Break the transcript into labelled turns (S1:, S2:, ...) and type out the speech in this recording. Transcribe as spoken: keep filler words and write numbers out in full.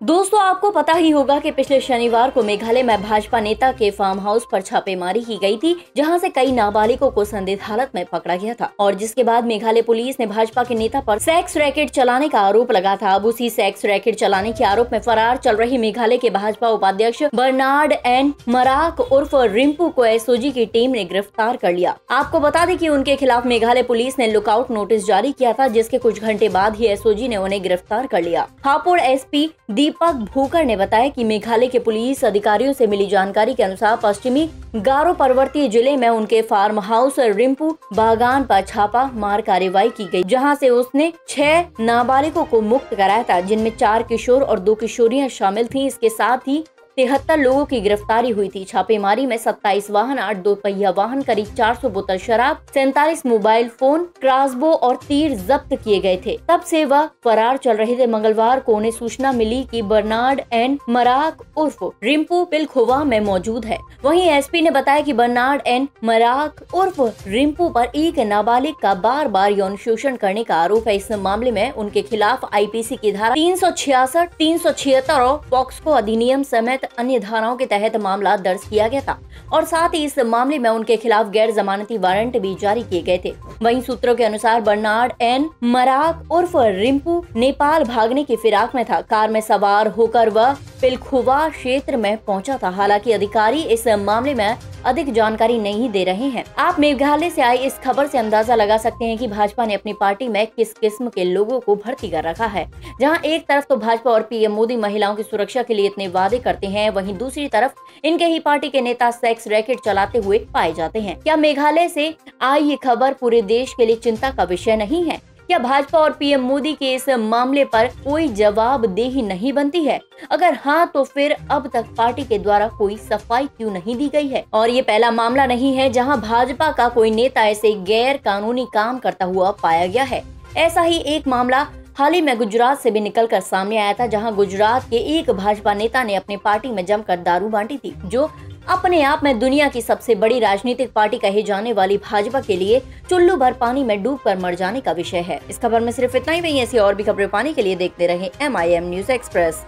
S1: दोस्तों, आपको पता ही होगा कि पिछले शनिवार को मेघालय में भाजपा नेता के फार्म हाउस पर छापेमारी की गई थी, जहां से कई नाबालिगों को संदिग्ध हालत में पकड़ा गया था और जिसके बाद मेघालय पुलिस ने भाजपा के नेता पर सेक्स रैकेट चलाने का आरोप लगा था। अब उसी सेक्स रैकेट चलाने के आरोप में फरार चल रही मेघालय के भाजपा उपाध्यक्ष बर्नार्ड एन मराक उर्फ रिम्पू को एसओजी की टीम ने गिरफ्तार कर लिया। आपको बता दें कि उनके खिलाफ मेघालय पुलिस ने लुकआउट नोटिस जारी किया था, जिसके कुछ घंटे बाद ही एसओजी ने उन्हें गिरफ्तार कर लिया। हापुड़ एसपी दीपक भूकर ने बताया कि मेघालय के पुलिस अधिकारियों से मिली जानकारी के अनुसार पश्चिमी गारो पर्वतीय जिले में उनके फार्म हाउस रिम्पू बागान पर छापा मार कार्रवाई की गई, जहां से उसने छह नाबालिगों को मुक्त कराया था, जिनमें चार किशोर और दो किशोरियां शामिल थीं। इसके साथ ही तिहत्तर लोगों की गिरफ्तारी हुई थी। छापेमारी में सत्ताईस वाहन, आठ दो पहिया वाहन, करीब चार सौ बोतल शराब, सैंतालीस मोबाइल फोन, क्रॉसबो और तीर जब्त किए गए थे। तब से वह फरार चल रहे थे। मंगलवार को उन्हें सूचना मिली कि बर्नार्ड एन मराक उर्फ रिम्पू पिलखुवा में मौजूद है। वहीं एसपी ने बताया कि बर्नार्ड एन मराक उर्फ रिम्पू पर एक नाबालिग का बार बार यौन शोषण करने का आरोप है। इस मामले में उनके खिलाफ आईपीसी की धारा तीन सौ छियासठ, तीन सौ छिहत्तर और पॉक्सो अधिनियम समेत अन्य धाराओं के तहत मामला दर्ज किया गया था और साथ ही इस मामले में उनके खिलाफ गैर जमानती वारंट भी जारी किए गए थे। वहीं सूत्रों के अनुसार बर्नार्ड एन मराक उर्फ रिम्पू नेपाल भागने की फिराक में था। कार में सवार होकर वह पिलखुवा क्षेत्र में पहुंचा था। हालांकि अधिकारी इस मामले में अधिक जानकारी नहीं दे रहे हैं। आप मेघालय से आई इस खबर से अंदाजा लगा सकते हैं कि भाजपा ने अपनी पार्टी में किस किस्म के लोगों को भर्ती कर रखा है। जहां एक तरफ तो भाजपा और पीएम मोदी महिलाओं की सुरक्षा के लिए इतने वादे करते हैं, वहीं दूसरी तरफ इनके ही पार्टी के नेता सेक्स रैकेट चलाते हुए पाए जाते हैं। क्या मेघालय से आई ये खबर पूरे देश के लिए चिंता का विषय नहीं है? क्या भाजपा और पीएम मोदी के इस मामले पर कोई जवाबदेही नहीं बनती है? अगर हाँ, तो फिर अब तक पार्टी के द्वारा कोई सफाई क्यों नहीं दी गई है? और ये पहला मामला नहीं है जहां भाजपा का कोई नेता ऐसे गैर कानूनी काम करता हुआ पाया गया है। ऐसा ही एक मामला हाल ही में गुजरात से भी निकलकर सामने आया था, जहां गुजरात के एक भाजपा नेता ने अपनी पार्टी में जमकर दारू बांटी थी, जो अपने आप में दुनिया की सबसे बड़ी राजनीतिक पार्टी कहे जाने वाली भाजपा के लिए चुल्लू भर पानी में डूबकर मर जाने का विषय है। इस खबर में सिर्फ इतना ही नहीं, ऐसी और भी खबरें पाने के लिए देखते रहें M I M news express.